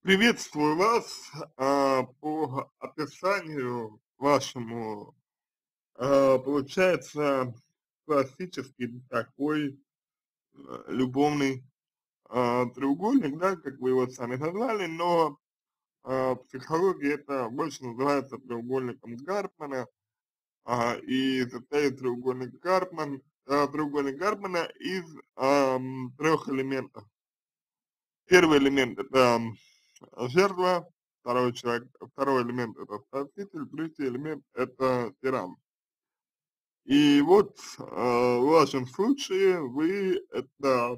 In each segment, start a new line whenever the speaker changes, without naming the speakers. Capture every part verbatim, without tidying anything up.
Приветствую вас. А, по описанию вашему, а, получается классический такой э, любовный а, треугольник, да, как вы его сами назвали, но а, в психологии это больше называется треугольником Карпмана, а, и состоит треугольник Карпман, а, треугольник Карпмана из ам, трех элементов. Первый элемент это м, жертва, второй человек, второй элемент это спаситель, третий элемент это тиран. И вот э, в вашем случае вы это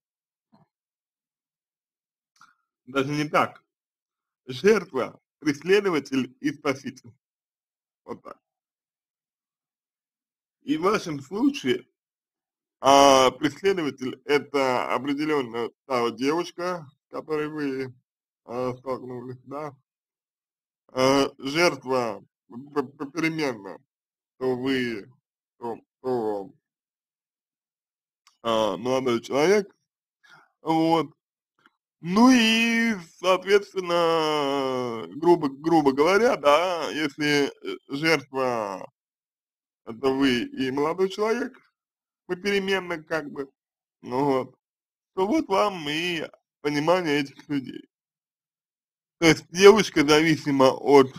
даже не так, жертва, преследователь и спаситель. Вот так. И в вашем случае а, преследователь это определенная та вот девушка, с которой вы а, столкнулись, да, а, жертва п- попеременно, то вы, то, то а, молодой человек, вот. Ну и, соответственно, грубо, грубо говоря, да, если э, жертва это вы и молодой человек, попеременно как бы, ну вот, то вот вам и понимание этих людей. То есть девушка зависима от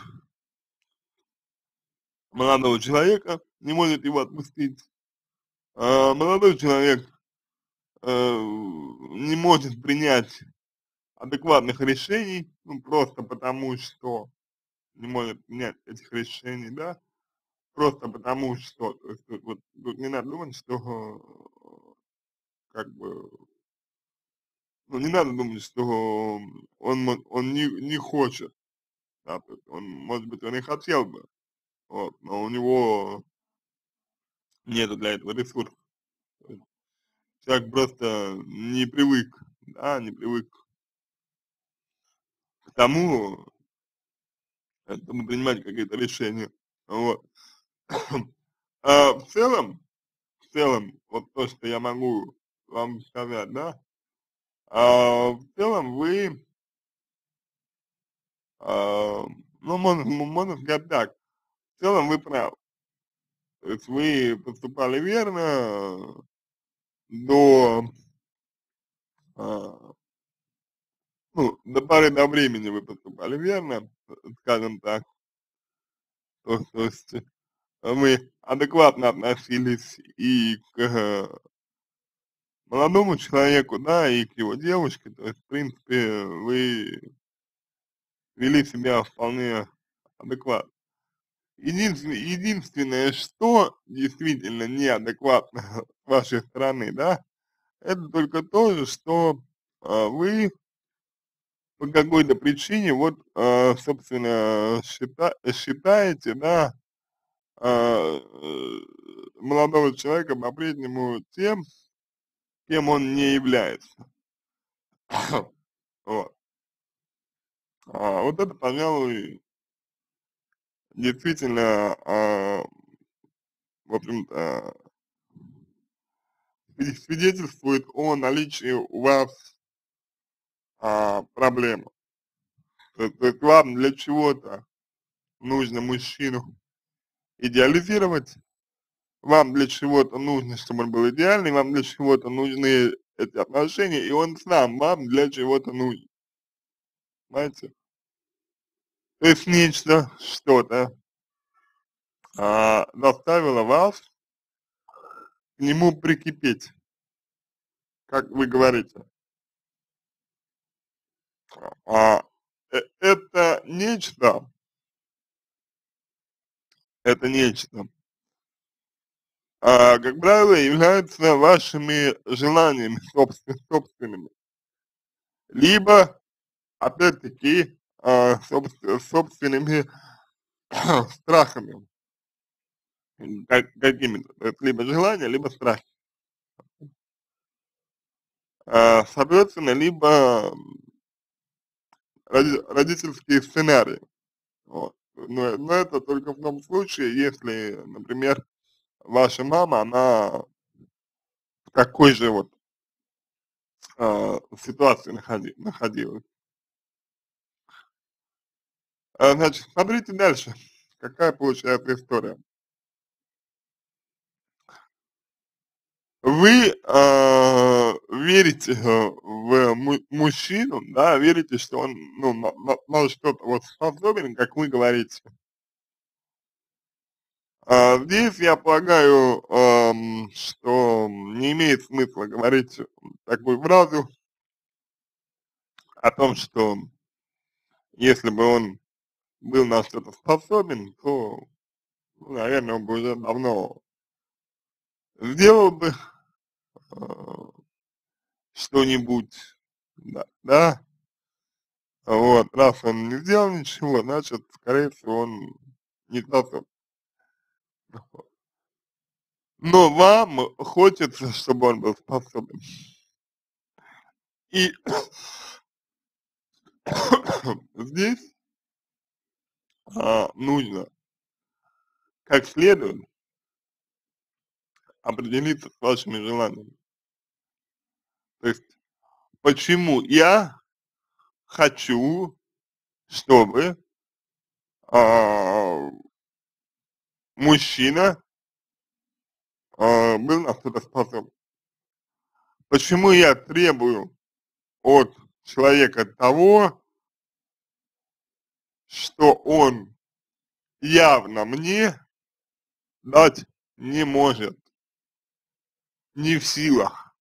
молодого человека, не может его отпустить, а молодой человек э, не может принять адекватных решений, ну, просто потому что не может принять этих решений, да, просто потому что, то есть тут вот тут не надо думать, что э, как бы, ну, не надо думать, что он мо он не не хочет, да, то есть он, может быть, он и хотел бы, вот, но у него нету для этого ресурсов. То есть человек просто не привык, да, не привык к тому, чтобы принимать какие-то решения. Вот. А в целом В целом, вот то, что я могу вам сказать, да, а, в целом вы, а, ну, можно, м- можно сказать так, в целом вы правы. То есть вы поступали верно до, а, ну, до поры до времени вы поступали верно, э, скажем так, то, то есть вы адекватно относились и к э, молодому человеку, да, и к его девушке, то есть, в принципе, вы вели себя вполне адекватно. Единственное, единственное, что действительно неадекватно с вашей стороны, да, это только то, что а, вы по какой-то причине, вот, а, собственно, счита, считаете, да, а, э, молодого человека по-прежнему тем, кем он не является. Вот. А, вот это, пожалуй, действительно, а, в общем-то, сви- свидетельствует о наличии у вас а, проблемы. То, то есть вам для чего-то нужно мужчину идеализировать, вам для чего-то нужно, чтобы он был идеальный, вам для чего-то нужны эти отношения, и он сам вам для чего-то нужен, понимаете? То есть нечто, что-то а, заставило вас к нему прикипеть, как вы говорите. А, э, это нечто, это нечто, а, как правило, являются вашими желаниями собствен- собственными, либо, опять-таки, а, собс- собственными страхами, м, как, какими-то, то есть либо желания, либо страхи. А, соответственно, либо м, роди- родительские сценарии. Вот. Но, но это только в том случае, если, например, ваша мама, она в такой же вот а, ситуации находи, находилась. А, значит, смотрите дальше, какая получается история. Вы, а, верите, э, в му мужчину, да, верите, что он, ну, на на на что-то вот способен, как вы говорите. А, здесь, я полагаю, ам, что не имеет смысла говорить такую фразу о том, что если бы он был на что-то способен, то, ну, наверное, он бы уже давно сделал бы, а, что-нибудь, да, да. Вот, раз он не сделал ничего, значит, скорее всего, он не способен. Но вам хочется, чтобы он был способен. И здесь, а, нужно как следует определиться с вашими желаниями. То есть, почему я хочу, чтобы, а, мужчина, а, был на что-то способен. Почему я требую от человека того, что он явно мне дать не может, не в силах.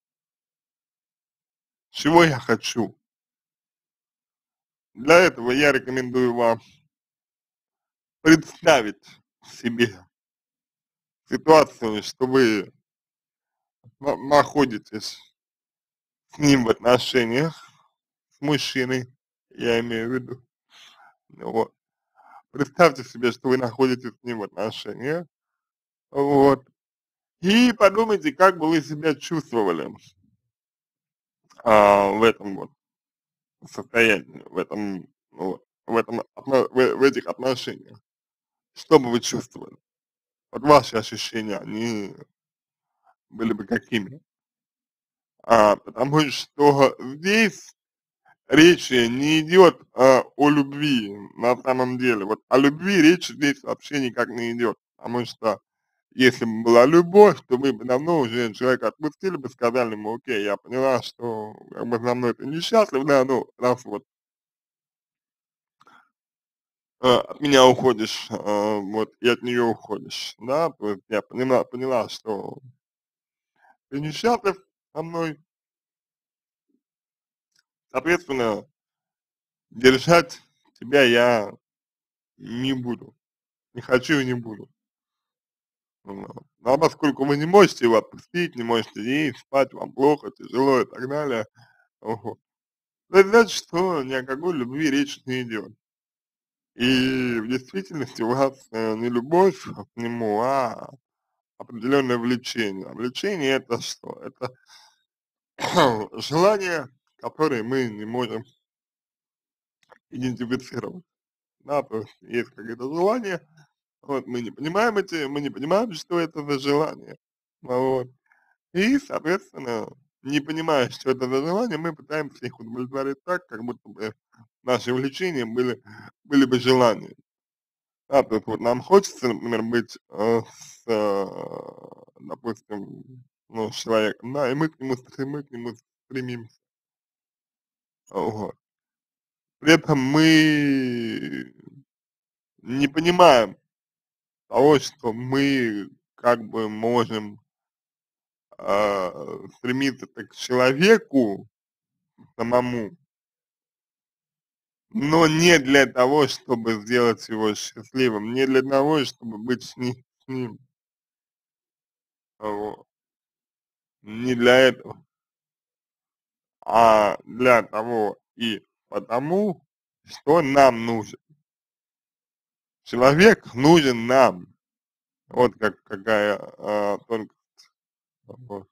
Чего я хочу? Для этого я рекомендую вам представить себе ситуацию, что вы на находитесь с ним в отношениях, с мужчиной, я имею в виду. Вот. Представьте себе, что вы находитесь с ним в отношениях, вот, и подумайте, как бы вы себя чувствовали, а, в этом вот состоянии, в этом, вот, в этом отно в в этих отношениях. Что бы вы чувствовали? Вот ваши ощущения, они были бы какими? А, потому что здесь речи не идет, а, о любви на самом деле. Вот о любви речь здесь вообще никак не идет, потому что если бы была любовь, то вы бы давно уже человека отпустили бы, сказали ему: "Окей, я поняла, что как бы со мной ты несчастлив, да, ну раз вот э, от меня уходишь, э, вот и от нее уходишь, да, то есть я поняла поняла, что ты несчастлив со мной, соответственно, держать тебя я не буду, не хочу и не буду". Вот. Ну, а поскольку вы не можете его отпустить, не можете есть, спать, вам плохо, тяжело и так далее, вот, то это значит, что ни о какой любви речь не идет. И в действительности у вас э, не любовь к нему, а определенное влечение. А влечение это что? Это желания, которые мы не можем идентифицировать. Да, то есть есть какие-то желания, вот мы не понимаем эти, мы не понимаем, что это за желание. Вот. И, соответственно, не понимая, что это за желание, мы пытаемся их удовлетворить так, как будто бы наши влечения были, были бы желания. Да, то есть вот нам хочется, например, быть э, с, э, допустим, ну, с человеком, да, и мы к нему, стрем- мы к нему стремимся. Вот. При этом мы не понимаем того, что мы как бы можем а, стремиться так к человеку самому, но не для того, чтобы сделать его счастливым, не для того, чтобы быть с ним, с ним, вот. Не для этого, а для того и потому, что нам нужен. Человек нужен нам. Вот как какая а, тонкость. Вот.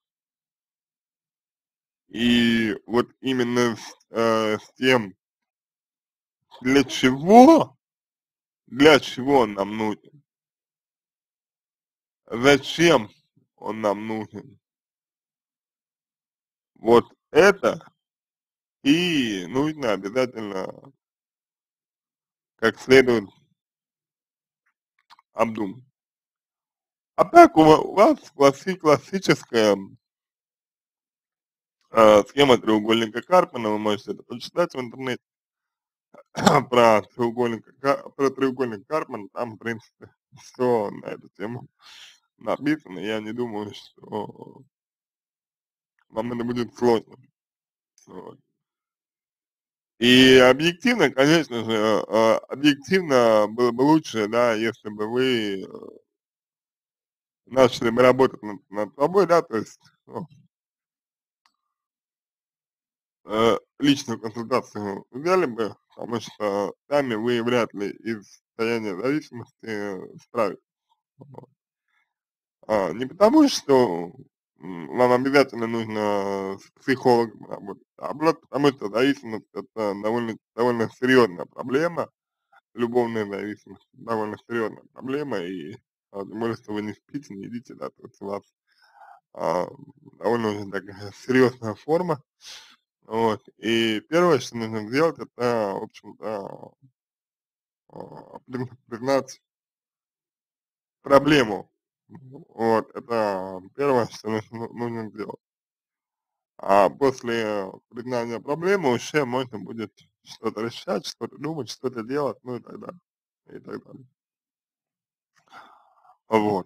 И вот именно с, э, с тем, для чего, для чего он нам нужен, зачем он нам нужен, вот это и нужно обязательно как следует обдумать. А так у, ва- у вас класси- классическая э, схема треугольника Карпмана, вы можете это почитать в интернете, про треугольник, Ка- про треугольник Карпмана, там, в принципе, все на эту тему написано. Я не думаю, что вам это будет сложно. Вот. И объективно, конечно же, э, объективно было бы лучше, да, если бы вы э, начали бы работать над, над собой, да, то есть ну, э, личную консультацию взяли бы, потому что сами вы вряд ли из состояния зависимости э, справитесь. Вот. А, не потому, что м, вам обязательно нужно с психологом работать, а просто потому, что зависимость это довольно, довольно серьезная проблема, любовная зависимость довольно серьезная проблема, и а, тем более, что вы не спите, не едите, да, то есть у вас а, довольно уже такая серьезная форма, вот, и первое, что нужно сделать, это, в общем-то, а, при- признать проблему, вот, это первое, что нужно, нужно сделать. А после признания проблемы уже можно будет что-то решать, что-то думать, что-то делать, ну и так далее, и так далее. Вот.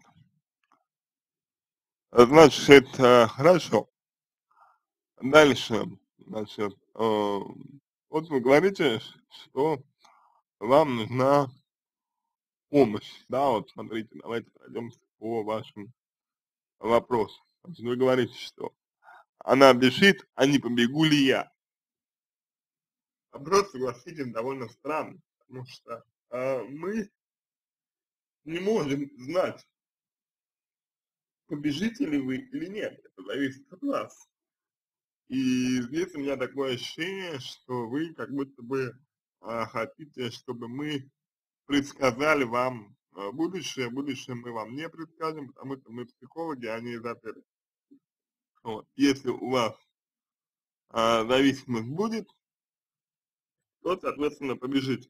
Значит, э, хорошо. Дальше, значит, э, вот вы говорите, что вам нужна помощь, да, вот смотрите, давайте пройдемся по вашим вопросам. Значит, вы говорите, что она бежит, а не побегу ли я? Вопрос, согласитесь, довольно странный, потому что э, мы не можем знать, побежите ли вы или нет, это зависит от вас. И здесь у меня такое ощущение, что вы как будто бы а, хотите, чтобы мы предсказали вам а, будущее. Будущее мы вам не предскажем, потому что мы психологи, а не эзотерики. Вот. Если у вас а, зависимость будет, то, соответственно, побежите.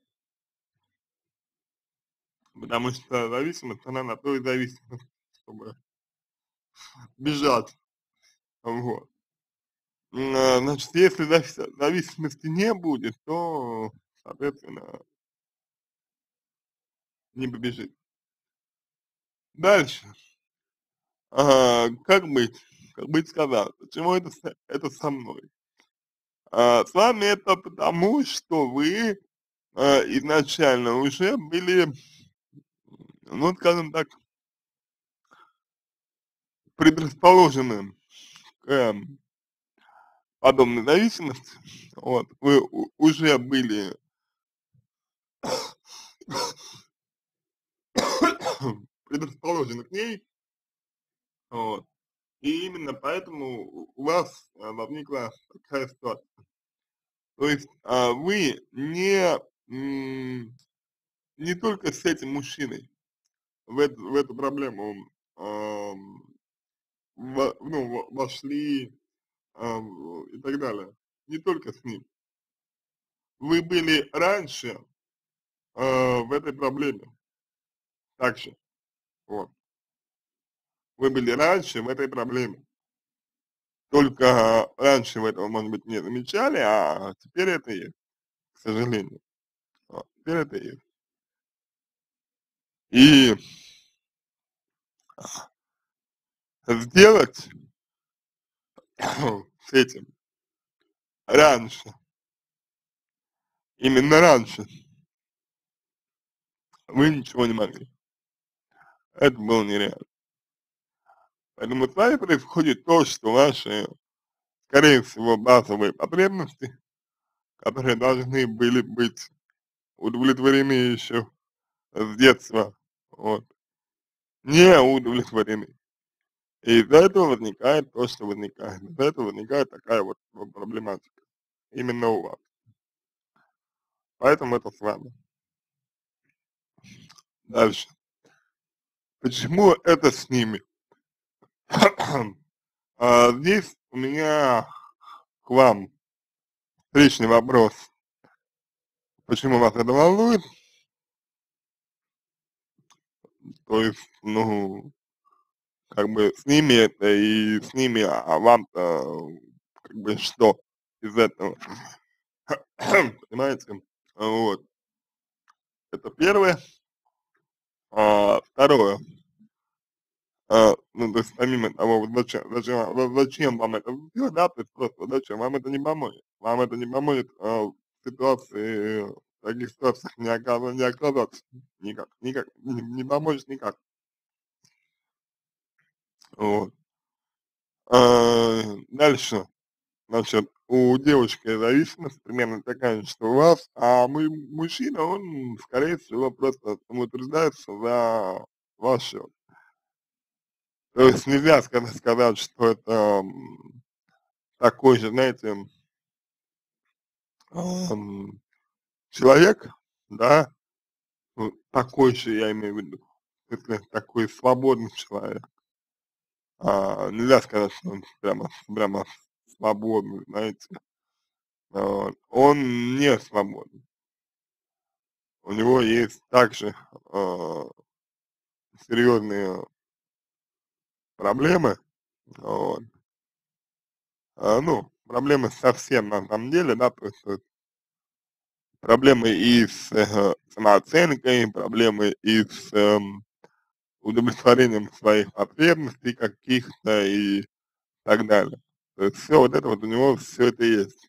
Потому что зависимость, она на то и зависимость, чтобы бежать. Вот. М, а, Значит, если завис- зависимости не будет, то, соответственно, не побежит. Дальше. А, как быть? Как быть сказал? Почему это, с- это со мной? А, с вами это потому, что вы а, изначально уже были, ну, скажем так, предрасположены к эм, подобной зависимости. Вот, вы у- уже были предрасположены к ней, вот, и именно поэтому у у вас а, возникла такая ситуация. То есть а, вы не, м, не только с этим мужчиной в эту, в эту проблему ам, во- ну, во- вошли ам, и так далее. Не только с ним. Вы были раньше а, в этой проблеме также. Вот. Вы были раньше в этой проблеме. Только раньше вы этого, может быть, не замечали, а теперь это есть, к сожалению. Вот. Теперь это есть. И сделать с этим раньше, именно раньше, вы ничего не могли. Это было нереально. Поэтому с вами происходит то, что ваши, скорее всего, базовые потребности, которые должны были быть удовлетворены еще с детства, вот, не удовлетворены. И из-за этого возникает то, что возникает. Из-за этого возникает такая вот вот проблематика. Именно у вас. Поэтому это с вами. Дальше. Почему это с ними? А, здесь у меня к вам встречный вопрос. Почему вас это волнует? То есть, ну, как бы с ними это и с ними, а вам-то как бы что из этого? Понимаете? Вот. Это первое. А второе. А, ну, то есть помимо того, вот зачем зачем вам зачем вам это всё, да, то есть просто зачем? Вам это не поможет. Вам это не поможет, а, в ситуации, в таких ситуациях не оказа не оказаться никак никак, не не поможет никак. Вот. А, дальше, значит, у девушки зависимость примерно такая же, что у вас, а мы мужчина, он, скорее всего, просто самоутверждается за ваш счет. То есть нельзя ска сказать, что это, м, такой же, знаете, ам, человек, да, ну, такой же, я имею в виду, в смысле, такой свободный человек. А, нельзя сказать, что он прямо прямо свободный, знаете. Вот. Он не свободен. У него есть также, а, серьезные проблемы, вот. А, ну, проблемы совсем на самом деле, да, то есть вот проблемы и с, э, самооценкой, проблемы и с, эм, удовлетворением своих потребностей каких-то и так далее. То есть всё вот это вот у него, всё это есть.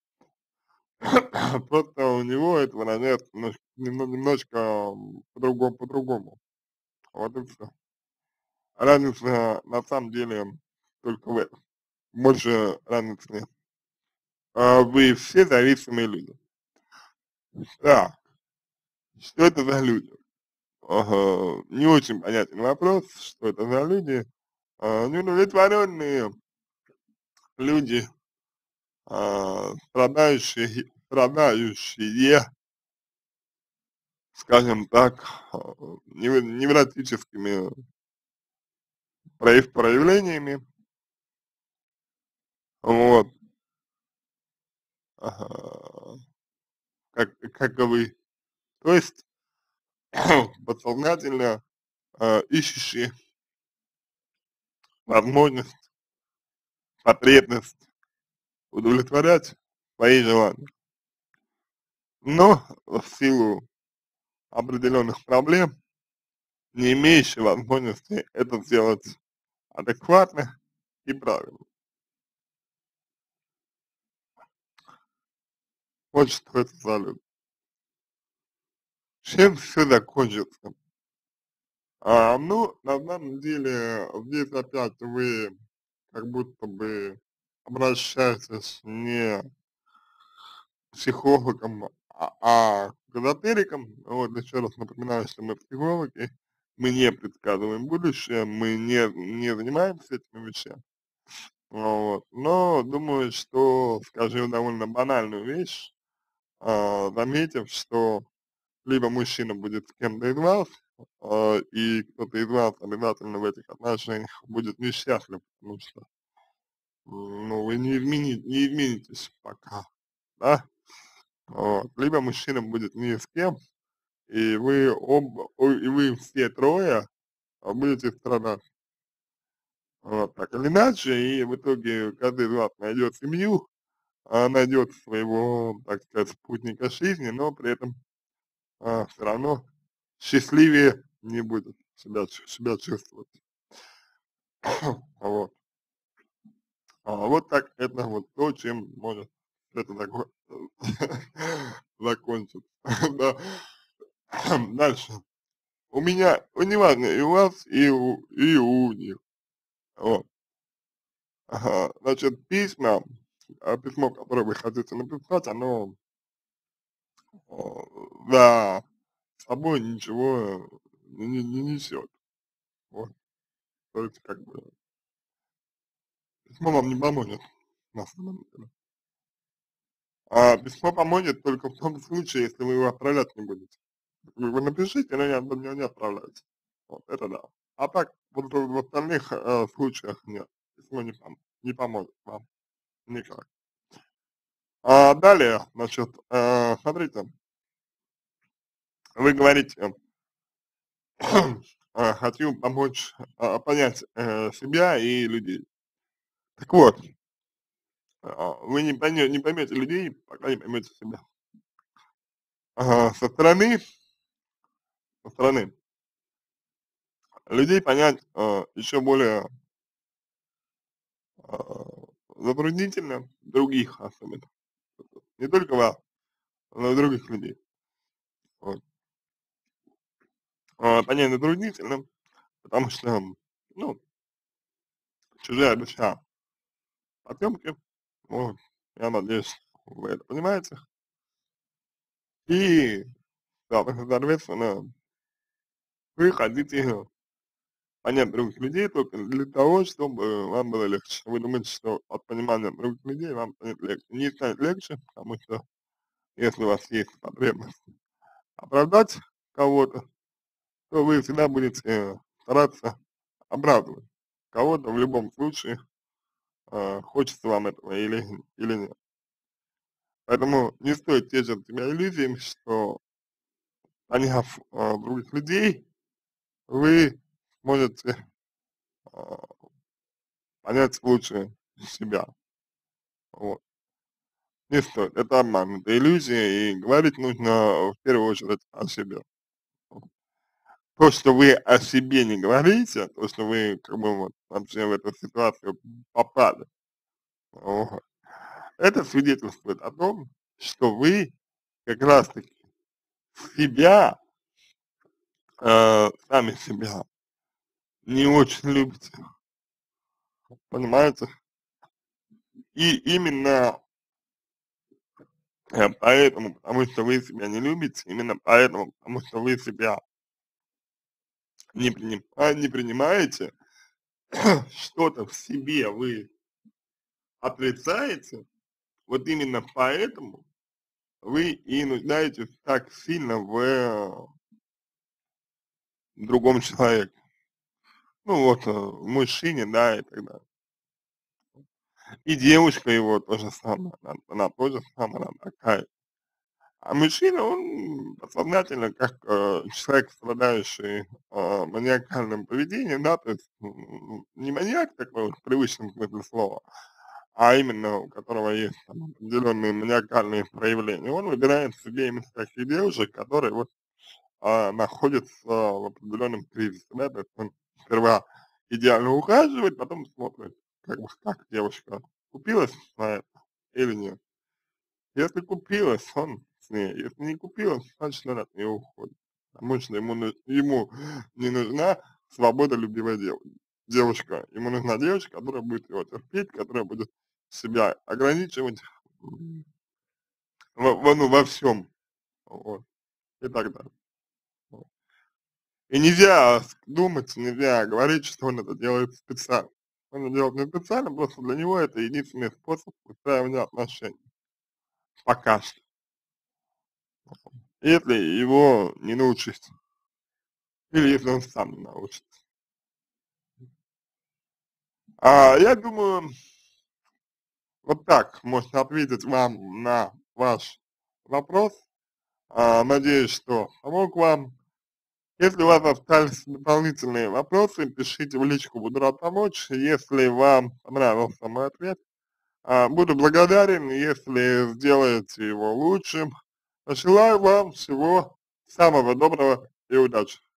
Просто у него это выражается немножко немно немножечко, м, по-другому по-другому. Вот и всё. Разница на самом деле только в этом. Больше разницы нет. А, вы все зависимые люди. Так, что это за люди? Ага, не очень понятен вопрос, что это за люди. А, неудовлетворенные люди, а, страдающие страдающие, скажем так, а, невро невротическими прояв проявлениями. Вот. Ага. Как как и вы. То есть подсознательно, а, ищущие возможность, потребность удовлетворять свои желания. Но в силу определенных проблем, не имеющие возможности это сделать адекватно и правильно. Вот что это за люди. Чем всё закончится? А, ну, на самом деле, здесь опять вы как будто бы обращаетесь не к психологам, а а к эзотерикам. Вот еще раз напоминаю, что мы психологи, мы не предсказываем будущее, мы не не занимаемся этими вещами. Вот. Но думаю, что скажу довольно банальную вещь, а, заметив, что либо мужчина будет с кем-то из вас, а, и кто-то из вас обязательно в этих отношениях будет несчастлив, потому что, м, ну, вы не измени не изменитесь пока, да. Вот. Либо мужчина будет ни с кем, и вы оба, ой, и вы все трое, а, будете страдать. Вот так или иначе, и в итоге каждый из вас найдет семью, а, найдет своего, так сказать, спутника жизни, но при этом, а, всё равно счастливее не будет себя чу себя чувствовать. Вот. А вот так это вот то, чем может это зако закончиться. Да. Дальше. У меня, ну, неважно, и у вас, и у и у них. Вот. Ага, значит, письма, а, письмо, которое вы хотите написать, оно, а, за собой ничего не не не несет. Вот. То есть как бы письмо вам не поможет на самом деле. А письмо поможет только в том случае, если вы его отправлять не будете. Вы его напишите, но не но не отправляйте. Вот это да. А так, вот в в остальных, э, случаях нет, письмо не пом не поможет вам никак. А далее, значит, э, смотрите. Вы говорите а, хочу помочь, а, понять, э, себя и людей. Так вот, а, вы не пойме не поймете людей, пока не поймете себя. Ага, со стороны со стороны людей понять, а, еще более, а, затруднительно, других особенно, не только вас, но и других людей. Вот. А, понять затруднительно, потому что, ну, чужая душа потемки, вот, я надеюсь, вы это понимаете. И, да, соответственно, вы хотите понять других людей только для того, чтобы вам было легче. Вы думаете, что от понимания других людей вам станет легче. Не станет легче, потому что если у вас есть потребность оправдать кого-то, то вы всегда будете стараться оправдывать кого-то в любом случае, э, хочется вам этого или, или нет. Поэтому не стоит тешить себя иллюзиями, что поняв э, других людей, вы сможете э, понять лучше себя. Вот. Не стоит, это обман, это иллюзия, и говорить нужно в первую очередь о себе. Вот. То, что вы о себе не говорите, то, что вы как бы вот вообще в эту ситуацию попали, вот, это свидетельствует о том, что вы как раз таки себя, э, сами себя не очень любите, понимаете? И именно э, поэтому, потому что вы себя не любите, именно поэтому, потому что вы себя не, приним, а, не принимаете, что-то в себе вы отрицаете, вот именно поэтому вы и нуждаетесь так сильно в э, другом человеке. Ну вот, э, в мужчине, да, и так далее. И девушка его то же самое, она, она тоже самая, она такая. А мужчина, он подсознательно, как э, человек, страдающий э, маниакальным поведением, да, то есть м, не маньяк такой вот в привычном смысле слова, а именно у которого есть там определенные маниакальные проявления, он выбирает себе именно таких девушек, которые вот а, находятся в определенном кризисе, да, то есть он сперва идеально ухаживает, потом смотрит, как бы, как девушка купилась на это или нет. Если купилась, он с ней, если не купилась, значит он от нее уходит, потому что ему, ну- ему не нужна свободолюбивая дев, девушка, ему нужна девушка, которая будет его терпеть, которая будет себя ограничивать м, во, во- ну, во всем, вот, и так далее. Вот. И нельзя с- думать, нельзя говорить, что он это делает специально. Он это делает не специально, просто для него это единственный способ устраивания отношений. Пока что. Если его не научить. Или если он сам не научится. А, я думаю, вот так можно ответить вам на ваш вопрос. А, надеюсь, что помог вам. Если у вас остались дополнительные вопросы, пишите в личку, буду рад помочь. Если вам понравился мой ответ, а, буду благодарен, если сделаете его лучшим. Желаю вам всего самого доброго и удачи.